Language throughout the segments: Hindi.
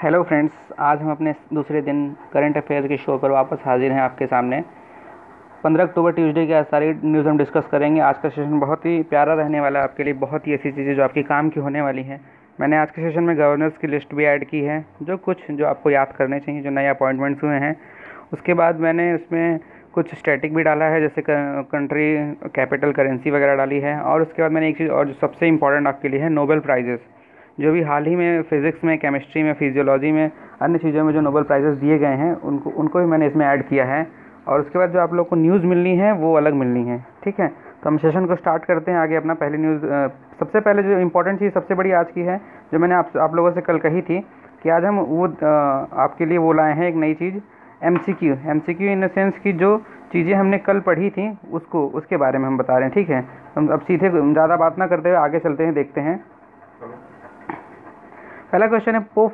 हेलो फ्रेंड्स, आज हम अपने दूसरे दिन करंट अफेयर के शो पर वापस हाजिर हैं आपके सामने। 15 अक्टूबर ट्यूसडे के आज सारी न्यूज़ हम डिस्कस करेंगे। आज का सेशन बहुत ही प्यारा रहने वाला है आपके लिए, बहुत ही ऐसी चीज़ें जो आपके काम की होने वाली हैं। मैंने आज के सेशन में गवर्नर्स की लिस्ट भी ऐड की है, जो आपको याद करने चाहिए, जो नए अपॉइंटमेंट्स हुए हैं। उसके बाद मैंने उसमें कुछ स्टैटिक भी डाला है, जैसे कंट्री कैपिटल करेंसी वगैरह डाली है। और उसके बाद मैंने एक चीज़ और जो सबसे इम्पॉर्टेंट आपके लिए है, नोबेल प्राइजेस, जो भी हाल ही में फिज़िक्स में, केमिस्ट्री में, फिजियोलॉजी में, अन्य चीज़ों में जो नोबेल प्राइजेस दिए गए हैं उनको भी मैंने इसमें ऐड किया है। और उसके बाद जो आप लोग को न्यूज़ मिलनी है वो अलग मिलनी है, ठीक है। तो हम सेशन को स्टार्ट करते हैं आगे अपना। पहली न्यूज़, सबसे पहले जो इम्पोर्टेंट चीज़ सबसे बड़ी आज की है, जो मैंने आप लोगों से कल कही थी कि आज हम वो आपके लिए वो लाए हैं एक नई चीज़, एमसीक्यू इन द सेंस की जो चीज़ें हमने कल पढ़ी थी उसके बारे में हम बता रहे हैं, ठीक है। हम अब सीधे ज़्यादा बात ना करते हुए आगे चलते हैं, देखते हैं। पहला क्वेश्चन है, पोप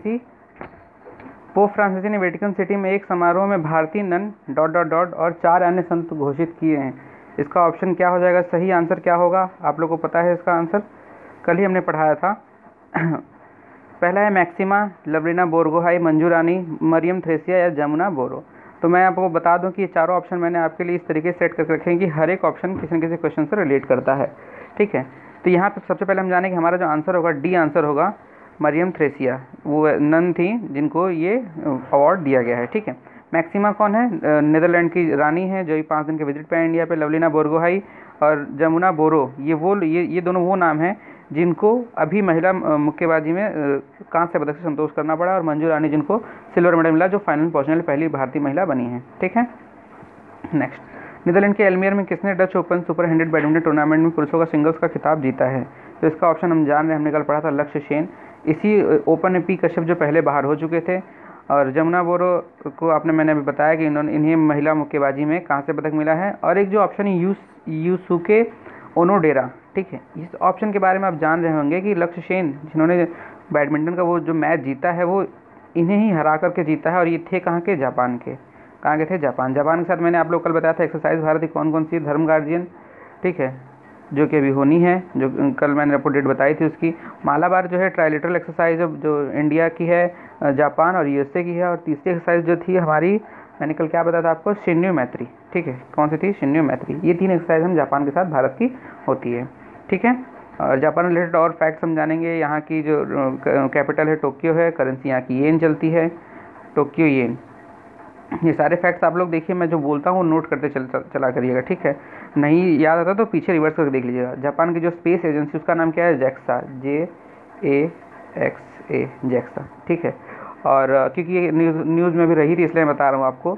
फ्रांसिसी ने वेटिकन सिटी में एक समारोह में भारतीय नन ... और 4 अन्य संत घोषित किए हैं। इसका ऑप्शन क्या हो जाएगा? सही आंसर क्या होगा? आप लोगों को पता है इसका आंसर, कल ही हमने पढ़ाया था। पहला है मैक्सिमा, लवरीना बोरगोहाई, मंजू रानी, मरियम थ्रेसिया या जमुना बोरो। तो मैं आपको बता दूं कि ये चारों ऑप्शन मैंने आपके लिए इस तरीके से सेट करके रखे हैं कि हर एक ऑप्शन किसी न किसी क्वेश्चन से रिलेट करता है, ठीक है। तो यहाँ पे सबसे पहले हम जाने कि हमारा जो आंसर होगा, डी आंसर होगा, मरियम थ्रेसिया। वो नन थी जिनको ये अवार्ड दिया गया है, ठीक है। मैक्सिमा कौन है? नीदरलैंड की रानी है जो 5 दिन के विजिट पे इंडिया पे। लवलीना बोरगोहाई और जमुना बोरो, ये दोनों वो नाम हैं जिनको अभी महिला मुक्केबाजी में कांस्य पदक से संतोष करना पड़ा। और मंजू रानी जिनको सिल्वर मेडल मिला, जो फाइनल पहुंचने वाली पहली भारतीय महिला बनी है, ठीक है। नेक्स्ट, नीदरलैंड के एल्मियर में किसने Dutch Open Super 100 badminton tournament में पुरुषों का सिंगल्स का खिताब जीता है? तो इसका ऑप्शन हम जान रहे हैं, हमने कल पढ़ा था, लक्ष्य सेन। इसी ओपन में पी कश्यप जो पहले बाहर हो चुके थे। और जमुना बोरो को मैंने अभी बताया कि इन्हें महिला मुक्केबाजी में कांस्य पदक मिला है। और एक जो ऑप्शन है यूसुके ओनोडेरा, ठीक है। इस ऑप्शन के बारे में आप जान रहे होंगे कि लक्ष्य सेन जिन्होंने बैडमिंटन का वो जो मैच जीता है वो इन्हें ही हरा करके जीता है। और ये थे कहाँ के? जापान के। कहाँ के थे? जापान के साथ मैंने आप लोग कल बताया था एक्सरसाइज भारत की कौन कौन सी, धर्म गार्जियन, ठीक है, जो कि अभी होनी है, जो कल मैंने आपको डेट बताई थी उसकी। मालाबार जो है ट्राइलेटरल एक्सरसाइज जो इंडिया की है, जापान और यूएसए की है। और तीसरी एक्सरसाइज जो थी हमारी, मैंने कल क्या बताया था आपको, शिन्यू मैत्री, ठीक है। कौन सी थी? शिन्यू मैत्री। ये 3 एक्सरसाइज हम जापान के साथ भारत की होती है, ठीक है। और जापान रिलेटेड और फैक्ट्स हम जानेंगे। यहाँ की जो कैपिटल है टोक्यो है, करेंसी यहाँ की येन चलती है, टोक्यो येन। ये सारे फैक्ट्स आप लोग देखिए, मैं जो बोलता हूँ नोट करते चला करिएगा, ठीक है। नहीं याद आता तो पीछे रिवर्स करके देख लीजिएगा। जापान की जो स्पेस एजेंसी उसका नाम क्या है? जैक्सा, JAXA, जैक्सा, ठीक है। और क्योंकि ये न्यूज़ में भी रही थी इसलिए मैं बता रहा हूँ आपको।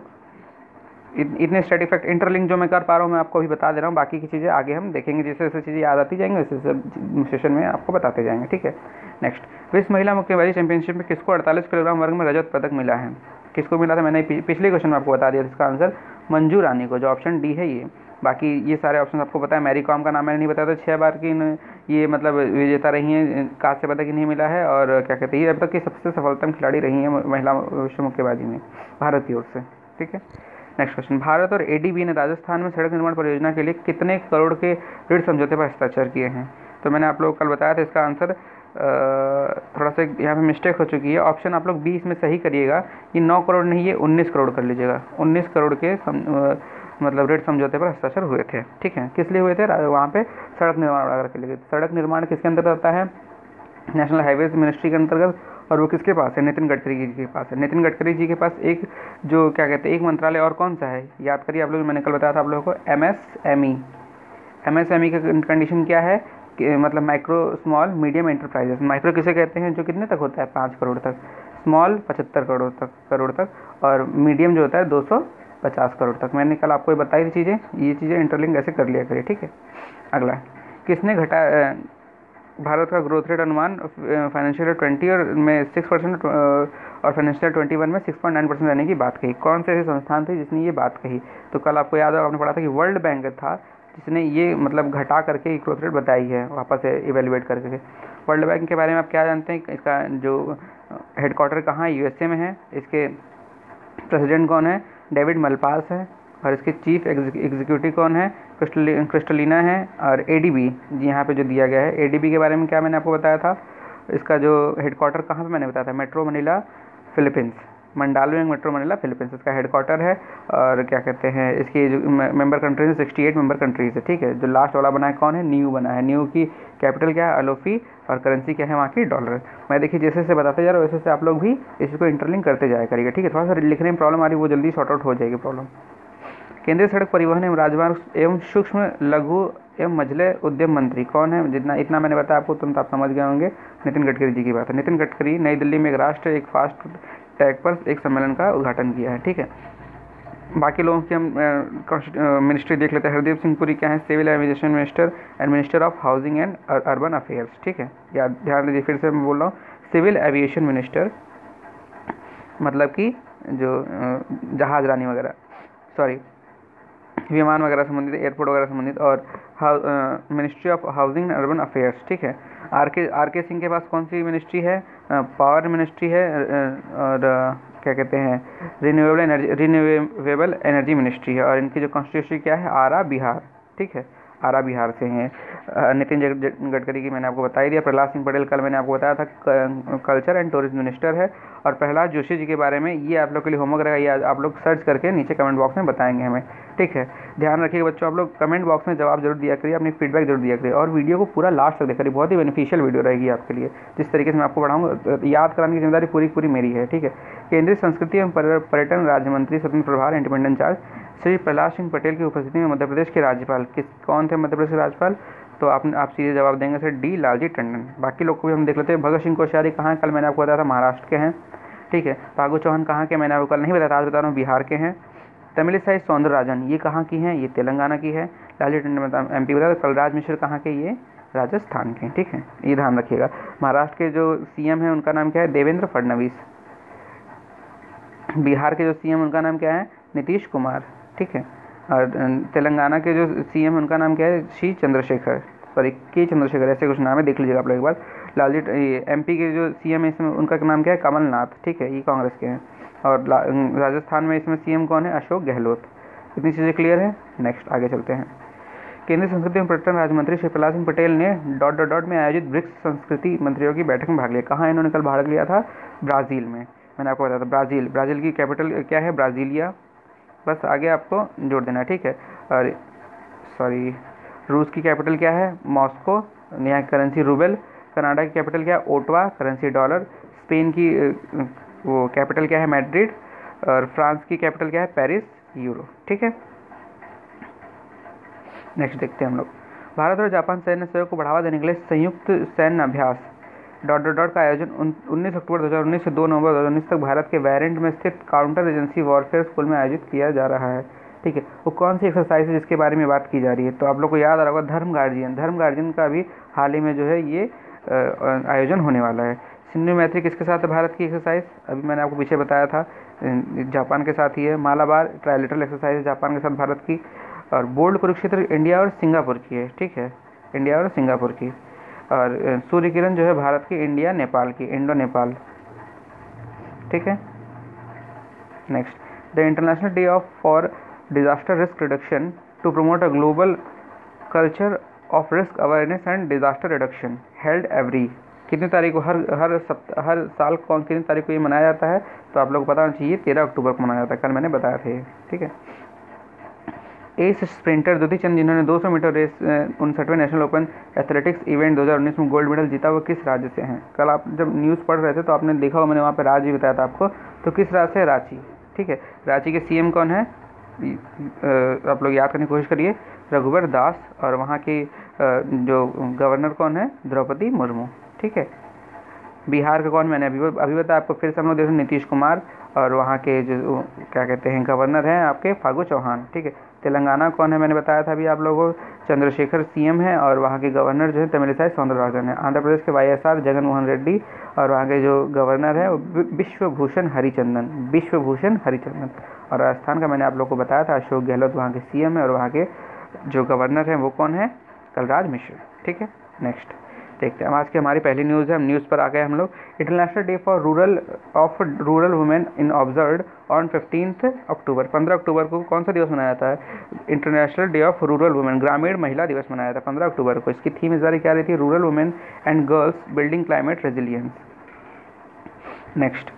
इतने स्टैटिक फैक्ट इंटरलिंक जो मैं कर पा रहा हूँ मैं आपको अभी बता दे रहा हूँ। बाकी की चीज़ें आगे हम देखेंगे, जैसे जैसे चीज़ें याद आती जाएंगी वैसे वैसे सेशन में आपको बताते जाएंगे, ठीक है। नेक्स्ट, विश्व महिला मुक्केबाजी चैंपियनशिप में किसको 48 किलोग्राम वर्ग में रजत पदक मिला है? किसको मिला था? मैंने पिछले क्वेश्चन में आपको बता दिया था इसका आंसर, मंजू रानी को, जो ऑप्शन डी है ये। बाकी ये सारे ऑप्शन आपको पता है। मैरी कॉम का नाम मैंने नहीं बताया था, 6 बार की ये मतलब विजेता रही हैं, कांस्य पदक इन्हें मिला है। और क्या कहते हैं, ये अब तक की सबसे सफलतम खिलाड़ी रही हैं महिला विश्व मुक्केबाजी में भारत की ओर से, ठीक है। नेक्स्ट क्वेश्चन, भारत और ADB ने राजस्थान में सड़क निर्माण परियोजना के लिए कितने करोड़ के ऋण समझौते पर हस्ताक्षर किए हैं? तो मैंने आप लोग कल बताया था इसका आंसर, थोड़ा सा यहाँ पे मिस्टेक हो चुकी है। ऑप्शन आप लोग 20 में सही करिएगा। ये 9 करोड़ नहीं, ये 19 करोड़ कर लीजिएगा। 19 करोड़ के मतलब ऋण समझौते पर हस्ताक्षर हुए थे, ठीक है। किस लिए हुए थे? वहाँ पे सड़क निर्माण वगैरह के लिए। सड़क निर्माण किसके अंतर्गत आता है? नेशनल हाईवेज मिनिस्ट्री के अंतर्गत। और वो किसके पास है? नितिन गडकरी जी के पास है। नितिन गडकरी जी के पास एक जो क्या कहते हैं एक मंत्रालय और कौन सा है, याद करिए आप लोग, मैंने कल बताया था आप लोगों को, MSME का कंडीशन क्या है कि मतलब micro small medium enterprises. Micro किसे कहते हैं? जो कितने तक होता है? 5 करोड़ तक। स्मॉल 75 करोड़ तक। और मीडियम जो होता है 250 करोड़ तक। मैंने कल आपको ये बताई थी चीज़ें, ये चीज़ें इंटरलिंक ऐसे कर लिया करिए, ठीक है। अगला, किसने घटाया भारत का ग्रोथ रेट अनुमान फाइनेंशियल ईयर 20 और में 6% और फाइनेंशियल 21 में 6.9% रहने की बात कही? कौन से ऐसे संस्थान थे जिसने ये बात कही? तो कल आपको याद होगा, आपने पढ़ा था कि वर्ल्ड बैंक था जिसने ये मतलब घटा करके ग्रोथ रेट बताई है, वापस से इवेल्युएट करके। वर्ल्ड बैंक के बारे में आप क्या जानते हैं? इसका जो हेडक्वार्टर कहाँ है? USA में है। इसके प्रेसिडेंट कौन है? डेविड मलपास है। और इसके चीफ एग्जीक्यूटिव कौन है? क्रिस्टलिना है। और ADB यहाँ पे जो दिया गया है, ADB के बारे में क्या मैंने आपको बताया था, इसका जो हेडक्वार्टर कहाँ पे मैंने बताया था, metro Manila Philippines, Mandaluyong metro Manila Philippines इसका हेडक्वार्टर है। और क्या कहते हैं, इसकी जो मेंबर कंट्रीज है 68 मेंबर कंट्रीज है, ठीक है। जो लास्ट वाला बना है कौन है, न्यू बना है। न्यू की कैपिटल क्या है, अलोफी, और करेंसी क्या है वहाँ की, डॉलर। मैं देखिए जैसे जैसे बताते जा रहा हूँ वैसे वैसे आप लोग भी इसको इंटरलिंक करते जाया करिएगा, ठीक है। थोड़ा सा लिखने में प्रॉब्लम आ रही है, वो जल्दी सॉर्ट आउट हो जाएगी प्रॉब्लम। केंद्रीय सड़क परिवहन एवं राजमार्ग एवं सूक्ष्म लघु एवं मझले उद्यम मंत्री कौन है, जितना इतना मैंने बताया आपको तुरंत आप समझ गए होंगे, नितिन गडकरी जी की बात है। नितिन गडकरी नई दिल्ली में एक राष्ट्र एक फास्ट टैग पर एक सम्मेलन का उद्घाटन किया है, ठीक है। बाकी लोगों की हम मिनिस्ट्री देख लेते हैं। हरदीप सिंह पुरी क्या है, civil aviation minister and minister of housing and urban affairs, ठीक है। या ध्यान दीजिए फिर से मैं बोल रहा हूँ, सिविल एविएशन मिनिस्टर मतलब कि जो जहाज रानी वगैरह, सॉरी विमान वगैरह संबंधित, एयरपोर्ट वगैरह संबंधित, और ministry of housing and urban affairs, ठीक है। आर के सिंह के पास कौन सी मिनिस्ट्री है, पावर मिनिस्ट्री है, और क्या कहते हैं रिन्यूएबल एनर्जी मिनिस्ट्री है। और इनकी जो कॉन्स्टिट्यूंसी क्या है, आरा बिहार, ठीक है, आरा बिहार से हैं। नितिन गडकरी की मैंने आपको बता ही दिया। प्रहलाद सिंह पटेल कल मैंने आपको बताया था कल्चर एंड टूरिज्म मिनिस्टर है। और प्रहलाद जोशी जी के बारे में ये आप लोग के लिए होमवर्क रहेगा, ये आप लोग सर्च करके नीचे कमेंट बॉक्स में बताएंगे हमें, ठीक है। ध्यान रखिएगा बच्चों, आप लोग कमेंट बॉक्स में जवाब जरूर दिया करिए, अपनी फीडबैक जरूर दिया करिए, और वीडियो को पूरा लास्ट तक देखा करिए, बहुत ही बेनिफिशियल वीडियो रहेगी आपके लिए। जिस तरीके से मैं आपको पढ़ाऊंगा, याद कराने की जिम्मेदारी पूरी पूरी मेरी है, ठीक है। केंद्रीय संस्कृति एवं पर्यटन राज्य मंत्री स्वतंत्र प्रभार इंडिपेंडेंट चार्ज श्री प्रहलाद सिंह पटेल की उपस्थिति में मध्य प्रदेश के राज्यपाल कौन थे, मध्य प्रदेश के राज्यपाल, तो आप सीधे जवाब देंगे सर डी लालजी टंडन। बाकी लोग को भी हम देख लेते हैं। भगत सिंह कोश्यारी कहाँ, कल मैंने आपको बताया था महाराष्ट्र के हैं, ठीक है। फागू चौहान कहाँ के, मैंने आपको कल नहीं बताया था, आज बता रहा हूँ, बिहार के हैं। तमिलिसाई सौंदरराजन ये कहाँ की हैं, ये तेलंगाना की है। लालजी टंडन MP बताया। तो कलराज मिश्र कहाँ के, ये राजस्थान के, ठीक है, ये ध्यान रखिएगा। महाराष्ट्र के जो CM हैं उनका नाम क्या है, देवेंद्र फडणवीस। बिहार के जो CM उनका नाम क्या है, नीतीश कुमार, ठीक है। और तेलंगाना के जो CM उनका नाम क्या है, के चंद्रशेखर, ऐसे कुछ नाम है, देख लीजिएगा आप लोग एक बार। लालजी MP के जो CM है इसमें उनका नाम क्या है, कमलनाथ, ठीक है, ये कांग्रेस के हैं। और राजस्थान में इसमें CM कौन है, अशोक गहलोत। इतनी चीज़ें क्लियर है। नेक्स्ट आगे चलते हैं। केंद्रीय संस्कृति एवं पर्यटन राज्य मंत्री श्री प्रहलाद सिंह पटेल ने ... में आयोजित ब्रिक्स संस्कृति मंत्रियों की बैठक में भाग लिया। कहाँ इन्होंने कल भाग लिया था, ब्राज़ील में। मैंने आपको बताया था ब्राज़ील की कैपिटल क्या है, ब्राज़ीलिया। बस आगे आपको जोड़ देना है, ठीक है। और सॉरी, रूस की कैपिटल क्या है, मॉस्को, यहाँ की करेंसी रूबल। कनाडा की कैपिटल क्या है, ओटावा, करेंसी डॉलर। स्पेन की वो कैपिटल क्या है, मैड्रिड। और फ्रांस की कैपिटल क्या है, पेरिस, यूरो, ठीक है। नेक्स्ट देखते हैं हम लोग। भारत और जापान सैन्य सहयोग को बढ़ावा देने के लिए संयुक्त सैन्य अभ्यास ... का आयोजन 19 अक्टूबर 2019 से 2 नवंबर 2019 तक भारत के वेरेंट में स्थित काउंटर एजेंसी वॉरफेयर स्कूल में आयोजित किया जा रहा है, ठीक है। वो कौन सी एक्सरसाइज है जिसके बारे में बात की जा रही है, तो आप लोग को याद आ रहा होगा, धर्म गार्जियन का भी हाल ही में जो है ये आयोजन होने वाला है। सिंधु मैत्री किसके साथ है भारत की एक्सरसाइज, अभी मैंने आपको पीछे बताया था, जापान के साथ ही है। मालाबार ट्राइलेटरल एक्सरसाइज है जापान के साथ भारत की। और बोल्ड कुरुक्षेत्र इंडिया और सिंगापुर की है, ठीक है, इंडिया और सिंगापुर की। और सूर्य किरण जो है भारत की, इंडिया नेपाल की, इंडो नेपाल, ठीक है। Next, the international day for disaster risk reduction to promote a global culture of risk awareness and disaster reduction held every... कितनी तारीख को, हर साल कौन कितनी तारीख को ये मनाया जाता है, तो आप लोग को पता होना चाहिए, 13 अक्टूबर को मनाया जाता है, कल मैंने बताया था, ठीक है। एस स्प्रिंटर दुती चंद जिन्होंने 200 मीटर रेस 59वें नेशनल ओपन एथलेटिक्स इवेंट 2019 में गोल्ड मेडल जीता, वो किस राज्य से हैं। कल आप जब न्यूज़ पढ़ रहे थे तो आपने देखा हो, मैंने वहाँ पे राज्य भी बताया था आपको, तो किस राज्य से, रांची, ठीक है। रांची के CM कौन है, आप लोग याद करने की कोशिश करिए, रघुवर दास। और वहाँ की जो गवर्नर कौन है, द्रौपदी मुर्मू, ठीक है। बिहार का कौन, मैंने अभी बताया आपको, फिर से हम लोग देखें, नीतीश कुमार। और वहाँ के जो क्या कहते हैं गवर्नर हैं आपके, फागू चौहान, ठीक है। तेलंगाना कौन है, मैंने बताया था अभी आप लोगों को, चंद्रशेखर CM है। और वहाँ के गवर्नर जो है तमिलिसाई सौंदरराजन है। आंध्र प्रदेश के YSR जगन मोहन रेड्डी। और वहाँ के जो गवर्नर है विश्वभूषण हरिचंदन। और राजस्थान का मैंने आप लोग को बताया था, अशोक गहलोत वहाँ के CM है। और वहाँ के जो गवर्नर हैं वो कौन है, कलराज मिश्र, ठीक है। नेक्स्ट, देखते हैं। आज की हमारी पहली न्यूज़ है, हम न्यूज़ पर आ गए हम लोग। International day for rural women in observed on 15 October. 15 अक्टूबर को कौन सा दिवस मनाया जाता है? International day of rural women, ग्रामीण महिला दिवस मनाया था 15 अक्टूबर को। इसकी थीम इस बार क्या रही थी? Rural women and girls building climate resilience. Next,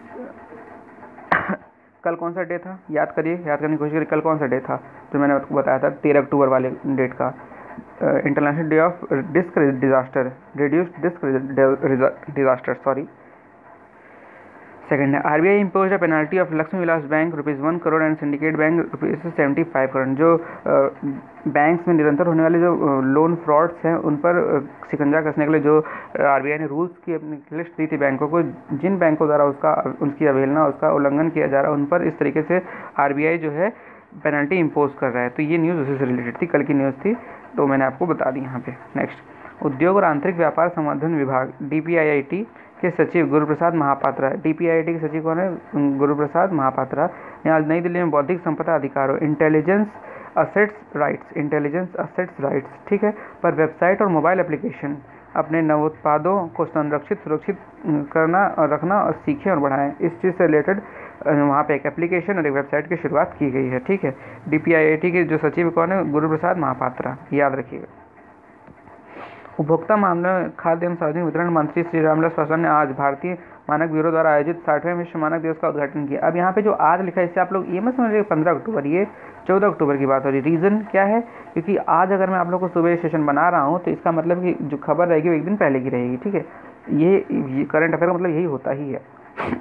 कल कौन सा डे था? याद करिए, याद करने की कोशिश करिए, कल कौन सा डे था जो मैंने आपको बताया था 13 अक्टूबर वाले डेट का? International day of disk disaster, reduced disk disaster, sorry. Second है, RBI impose a penalty of Lakshmi Vilas bank ₹1 crore and syndicate bank ₹75 crore. जो बैंक्स में निरंतर होने वाले जो लोन फ्रॉड्स हैं उन पर शिकंजा कसने के लिए जो आरबीआई ने रूल्स की अपनी लिस्ट दी थी बैंकों को, जिन बैंकों द्वारा उसकी अवहेलना, उसका उल्लंघन किया जा रहा है, उन पर इस तरीके से आरबीआई जो है पेनल्टी इम्पोज कर रहा है। तो ये न्यूज़ उसी से रिलेटेड थी, कल की न्यूज़ थी, तो मैंने आपको बता दी यहाँ पे। नेक्स्ट, उद्योग और आंतरिक व्यापार संवर्धन विभाग डीपीआईआईटी के सचिव गुरुप्रसाद महापात्रा। डीपीआईआईटी के सचिव कौन है? गुरुप्रसाद महापात्रा ने आज नई दिल्ली में बौद्धिक संपदा अधिकारों इंटेलिजेंस असेट्स राइट्स, ठीक है, पर वेबसाइट और मोबाइल एप्लीकेशन अपने नवोत्पादों को सुरक्षित करना और रखना और सीखें और बढ़ाएं, इस चीज़ से रिलेटेड वहाँ पे एक एप्लीकेशन और एक वेबसाइट की शुरुआत की गई है। ठीक है, डीपीआईआईटी के जो सचिव कौन है? गुरुप्रसाद महापात्रा, याद रखिएगा। उपभोक्ता मामले, खाद्य एवं सार्वजनिक वितरण मंत्री श्री रामविलास पासवान ने आज भारतीय मानक ब्यूरो द्वारा आयोजित 60वें विश्व मानक दिवस का उद्घाटन किया। अब यहाँ पे जो आज लिखा है इससे आप लोग ये मत समझिए 15 अक्टूबर, ये 14 अक्टूबर की बात हो रही है। रीज़न क्या है? क्योंकि आज अगर मैं आप लोग को सुबह सेशन बना रहा हूँ तो इसका मतलब कि जो खबर रहेगी वो एक दिन पहले की रहेगी। ठीक है, ये करंट अफेयर का मतलब यही होता ही है।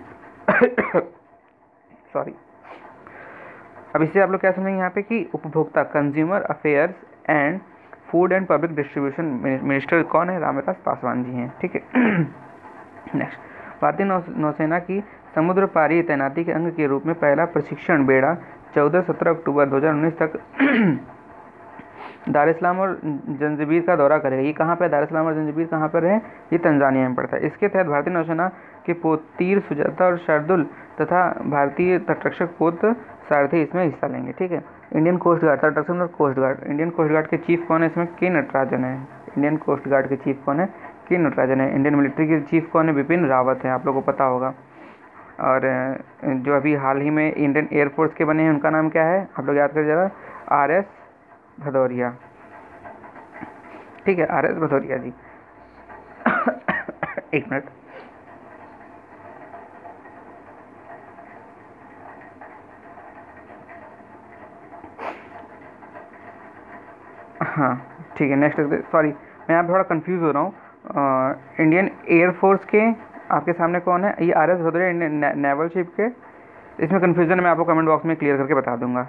सॉरी। अब इससे आप लोग क्या समझेंगे यहाँ पे कि उपभोक्ता, consumer affairs and food and public distribution minister कौन है? रामविलास पासवान जी हैं। ठीक है। नेक्स्ट, भारतीय नौसेना की समुद्र पारी तैनाती के अंग के रूप में पहला प्रशिक्षण बेड़ा 14-17 अक्टूबर 2019 तक दार इस्लाम और जंजीबार का दौरा करेगा। ये कहाँ पे? दार इस्लाम और जंजीबार कहाँ पर है? ये तंजानिया में पड़ता है। इसके तहत भारतीय नौसेना के पोत तीर सुजाता और शार्दुल तथा भारतीय तटरक्षक पोत सारथी इसमें हिस्सा लेंगे। ठीक है, इंडियन कोस्ट गार्ड, तटरक्षक और coast guard, Indian coast guard के चीफ कौन है? इसमें के नटराजन है। इंडियन कोस्ट गार्ड के चीफ कौन है? के नटराजन है। इंडियन मिलिट्री के चीफ कौन है? बिपिन रावत है, आप लोगों को पता होगा। और जो अभी हाल ही में इंडियन एयरफोर्स के बने हैं उनका नाम क्या है? आप लोग याद कर जरा, RS भदौरिया। ठीक है, RS भदौरिया जी। एक मिनट। हाँ ठीक है, नेक्स्ट। सॉरी, मैं यहाँ थोड़ा कंफ्यूज हो रहा हूँ। इंडियन एयरफोर्स के आपके सामने कौन है? ये RS Bhadauria Indian naval ship के। इसमें कंफ्यूजन मैं आपको कमेंट बॉक्स में क्लियर करके बता दूंगा।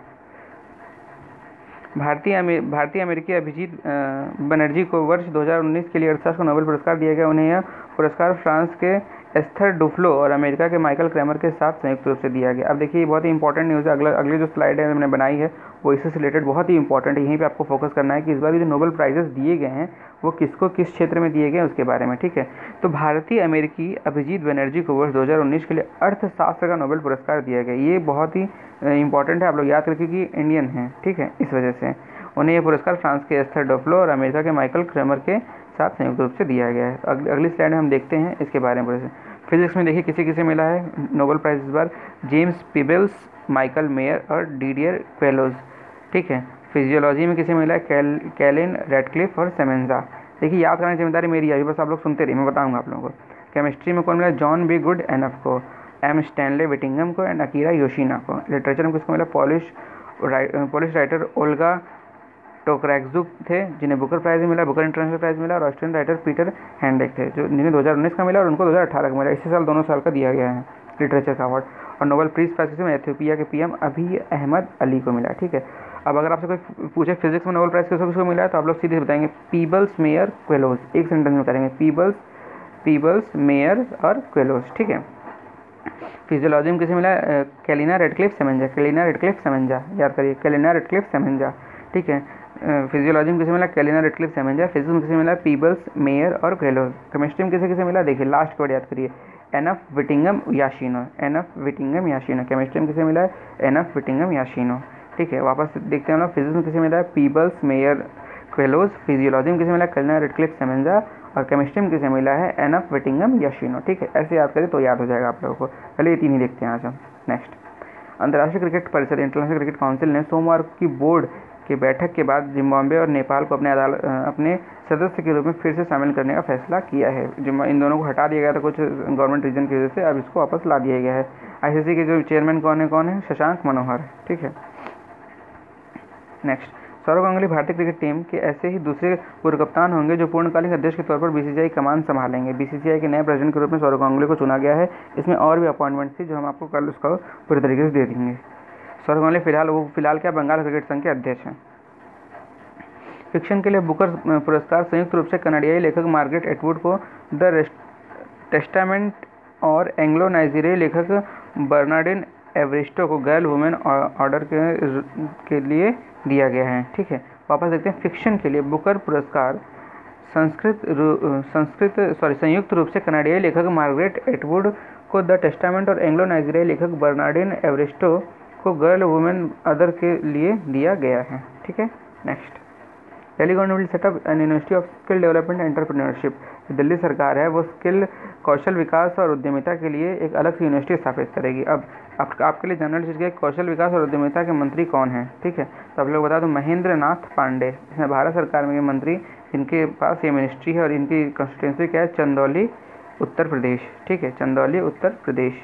भारतीय अमेरिकी अभिजीत बनर्जी को वर्ष 2019 के लिए अर्थशास्त्र को नोबेल पुरस्कार दिया गया। उन्हें यह पुरस्कार फ्रांस के एस्थर डुफ्लो और अमेरिका के माइकल क्रैमर के साथ संयुक्त रूप से दिया गया। अब देखिए, ये बहुत ही इंपॉर्टेंट न्यूज़ है। अगली जो स्लाइड है मैंने बनाई है वो इससे रिलेटेड बहुत ही इंपॉर्टेंट है। यहीं पे आपको फोकस करना है कि इस बार जो नोबेल प्राइजेस दिए गए हैं वो किसको किस क्षेत्र में दिए गए हैं उसके बारे में। ठीक है, तो भारतीय अमेरिकी अभिजीत बनर्जी को वर्ष 2019 के लिए अर्थशास्त्र का नोबेल पुरस्कार दिया गया। ये बहुत ही इंपॉर्टेंट है, आप लोग याद रखिए कि इंडियन है। ठीक है, इस वजह से उन्हें यह पुरस्कार फ्रांस के एस्थर डुफ्लो और अमेरिका के माइकल क्रैमर के साथ संयुक्त रूप से दिया गया है। अगली स्लाइड में हम देखते हैं इसके बारे में। फिजिक्स में देखिए किसे किसे मिला है नोबेल प्राइज इस बार? जेम्स पीबल्स, माइकल मेयर और डीडियर क्वेलोज। ठीक है, फिजियोलॉजी में किसे मिला है? कैलिन रेडक्लिफ और सेमेंजा। देखिए, याद करने की जिम्मेदारी मेरी है, बस आप लोग सुनते रहिए, मैं बताऊंगा आप लोगों को। केमिस्ट्री में कौन मिला? जॉन बी गुड एनफ को, एम स्टैनले विटिंगम को एंड अकीरा योशिना को। लिटरेचर में किसको मिला? पोलिश राइटर ओल्गा टोकरैक्जुक थे जिन्हें बुकर प्राइज मिला, बुकर इंटरनेशनल प्राइज मिला, और ऑस्ट्रियन राइटर पीटर हैंडेक थे जिन्हें 2019 का मिला और उनको 2018 का मिला। इसी साल दोनों साल का दिया गया है लिटरेचर का अवार्ड। और नोबेल पीस प्राइज में एथियोपिया के PM अभी अहमद अली को मिला। ठीक है, अब अगर आपसे कोई पूछे फिजिक्स में नोबेल प्राइज किसको मिला है तो आप लोग सीधे बताएंगे पीबल्स, मेयर, क्वेलोज। एक सेंटेंस में करेंगे पीबल्स, मेयर और क्वेलोज। ठीक है, फिजियोलॉजी में किसे मिला? कैलिना रेडक्लिफ सेमेंजा, याद करिए, कैलिना रेडक्लिफ सेमेंजा। ठीक है, फिजियोलॉजी में किसे मिला? Kaelin Ratcliffe Semenza. फिजिक्स में किसे मिला? पीबल्स, मेयर और क्वेलोज। केमिस्ट्री में किसे मिला? देखिए लास्ट वर्ड याद करिए, एनफ विटिंगम याशिनो। केमिस्ट्री में किसे मिला है? Enough Whittingham Yoshino. ठीक है, वापस देखते हैं हम लोग। फिजिक्स में किसे मिला है? Peebles, Mayor, Queloz. फिजियोलॉजी में किसे मिला? Kaelin Ratcliffe Semenza. और केमिस्ट्री में किसे मिला है, एनफ, विटिंगम, यशीनो। ठीक है, ऐसे याद करें तो याद हो जाएगा आप लोगों को। चलिए ये तीन ही देखते हैं आज हम। नेक्स्ट, अंतर्राष्ट्रीय क्रिकेट परिषद इंटरनेशनल क्रिकेट काउंसिल ने सोमवार की बोर्ड की बैठक के बाद जिम्बाब्वे और नेपाल को अपने सदस्य के रूप में फिर से शामिल करने का फैसला किया है। इन दोनों को हटा दिया गया था कुछ गवर्नमेंट रीजन की वजह से, अब इसको वापस ला दिया गया है। आईसीसी के जो चेयरमैन कौन है, शशांक मनोहर। ठीक है, नेक्स्ट, सौरव गांगुली भारतीय क्रिकेट टीम के ऐसे ही दूसरे पूर्व कप्तान होंगे जो पूर्णकालिक अध्यक्ष के तौर पर बीसीसीआई कमान संभालेंगे। बीसीसीआई के नए प्रेसिडेंट के रूप में सौरव गांगुली को चुना गया है। इसमें और भी अपॉइंटमेंट थी जो हम आपको कल उसका पूरी तरीके से दे देंगे। सौरव गांगुली फिलहाल क्या बंगाल क्रिकेट संघ के अध्यक्ष हैं। फिक्शन के लिए बुकर पुरस्कार संयुक्त रूप से कनाडियाई लेखक मार्गरेट एटवुड को द टेस्टामेंट और एंग्लो नाइजीरियाई लेखक बर्नार्डिन एवरिस्टो को गर्ल वुमेन ऑर्डर के लिए दिया गया है। ठीक है, वापस देखते हैं। फिक्शन के लिए बुकर पुरस्कार संयुक्त रूप से कनाडियाई लेखक मार्गरेट एटवुड को द टेस्टामेंट और एंग्लो नाइजीरियाई लेखक बर्नार्डिन एवरिस्टो को गर्ल वुमेन ऑर्डर के लिए दिया गया है। ठीक है, next, Delhi government will set up an university of skill development entrepreneurship. Delhi सरकार है वो स्किल कौशल विकास और उद्यमिता के लिए एक अलग से यूनिवर्सिटी स्थापित करेगी। अब आपके लिए जनरल चीज़ के कौशल विकास और उद्यमिता के मंत्री कौन हैं। ठीक है, तो आप लोग बता दो, महेंद्र नाथ पांडे। इसमें भारत सरकार में ये मंत्री जिनके पास ये मिनिस्ट्री है और इनकी कंस्टिट्यूंसी क्या है, चंदौली उत्तर प्रदेश। ठीक है, चंदौली उत्तर प्रदेश।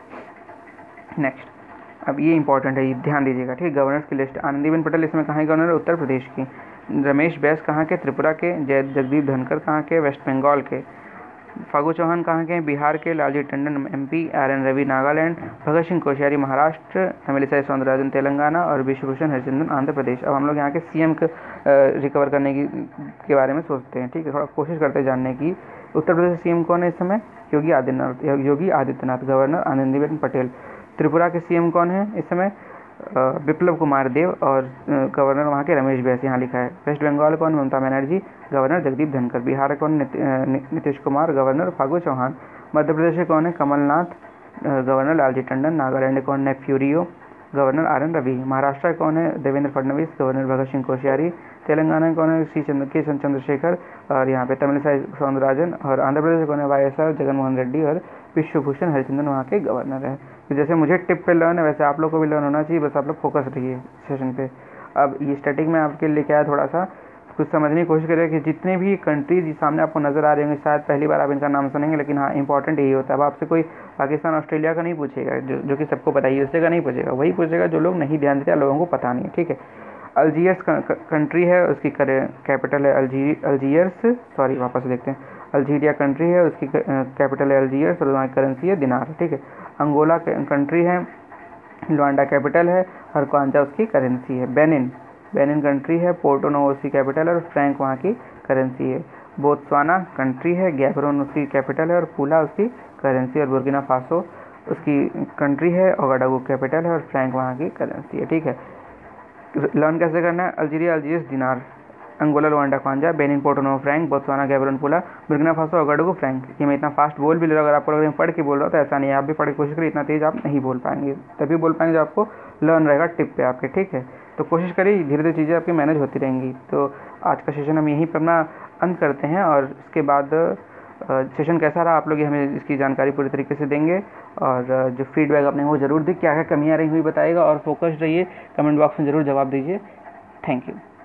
नेक्स्ट, अब ये इंपॉर्टेंट है, ये ध्यान दीजिएगा। ठीक है, गवर्नर्स की लिस्ट, आनंदीबेन पटेल इसमें कहाँ की गवर्नर है, उत्तर प्रदेश की। रमेश बैस कहाँ के, त्रिपुरा के। जगदीप धनखड़ कहाँ के, वेस्ट बंगाल के। फागू चौहान कहाँ के, बिहार के। Lalji Tandon MP, R N. रवि नागालैंड, भगत सिंह कोश्यारी महाराष्ट्र, तमिलिसाई सौंदरराजन तेलंगाना और विश्वभूषण हरिचंदन आंध्र प्रदेश। अब हम लोग यहाँ के सीएम को रिकवर करने के बारे में सोचते हैं। ठीक है, थोड़ा कोशिश करते हैं जानने की। उत्तर प्रदेश सीएम कौन है इस समय, योगी आदित्यनाथ। गवर्नर आनंदीबेन पटेल। त्रिपुरा के सीएम कौन है इस समय, विप्लव कुमार देव और गवर्नर वहाँ के रमेश बैस, यहाँ लिखा है। वेस्ट बंगाल कौन, ममता बनर्जी। गवर्नर जगदीप धनखड़। बिहार कौन, नीतीश कुमार। गवर्नर फागू चौहान। मध्य प्रदेश कौन है, कमलनाथ। गवर्नर लालजी टंडन। नागालैंड कौन है, फ्यूरियो। Governor R N. रवि। महाराष्ट्र कौन है, देवेंद्र फडणवीस। गवर्नर भगत सिंह कोश्यारी। तेलंगाना कौन है, के चंद्रशेखर और यहाँ पे तमिलिसाई सौंदरराजन। और आंध्र प्रदेश कौन है, वाई.एस.आर. जगनमोहन रेड्डी और विश्वभूषण हरिचंदन वहाँ के गवर्नर है। तो जैसे मुझे टिप पे लर्न है वैसे आप लोग को भी लर्न होना चाहिए, बस आप लोग फोकस रहिए सेशन पे। अब ये स्टैटिक में आपके लिए क्या है, थोड़ा सा कुछ समझने की कोशिश करें कि जितने भी कंट्रीज सामने आपको नज़र आ रहे होंगे, शायद पहली बार आप इनका नाम सुनेंगे, लेकिन हाँ इंपॉर्टेंट यही होता है। अब आपसे कोई पाकिस्तान ऑस्ट्रेलिया का नहीं पूछेगा, जो कि सबको पता है, उससे का नहीं पूछेगा, वही पूछेगा जो लोग नहीं ध्यान देते, लोगों को पता नहीं है। ठीक है, अल्जीयर्स कंट्री है, उसकी कैपिटल है अल्जीयर्स। सॉरी, वापस देखते हैं। अल्जीरिया कंट्री है, उसकी कैपिटल है अल्जीयर्स और वहाँ की करेंसी है दिनार। ठीक है, अंगोला कंट्री है, लुआंडा कैपिटल है और क्वांचा उसकी करेंसी है। बेनिन कंट्री है, पोर्टो नोवो उसकी कैपिटल है और फ्रैंक वहाँ की करेंसी है। बोत्सवाना कंट्री है, गैबरोन उसकी कैपिटल है और पूला उसकी करेंसी। और बुर्किना फासो उसकी कंट्री है, ओगाडागू कैपिटल है और फ्रैंक वहाँ की करेंसी है। ठीक है, लर्न कैसे करना है, Algeria Algiers dinar, Angola Luanda kwanza, Benin Porto Novo franc, Botswana Gaborone pula, Burkina Faso ओगाडागू Frank. ये मैं इतना फास्ट बोल भी ले रहा हूँ, अगर आपको लग रहा है पढ़ के बोल रहा हूँ तो ऐसा नहीं है, आप भी पढ़ के कोशिश करिए, इतना तेज़ आप नहीं बोल पाएंगे, तभी बोल पाएंगे जब आपको लर्न रहेगा टिप पे आपके। ठीक है, तो कोशिश करिए, धीरे धीरे चीज़ें आपकी मैनेज होती रहेंगी। तो आज का सेशन हम यहीं पर अपना अंत करते हैं और इसके बाद सेशन कैसा रहा आप लोग हमें इसकी जानकारी पूरी तरीके से देंगे और जो फीडबैक अपने वो ज़रूर दी, क्या क्या कमियाँ रही हुई बताइएगा और फोकस्ड रहिए, कमेंट बॉक्स में ज़रूर जवाब दीजिए। Thank you.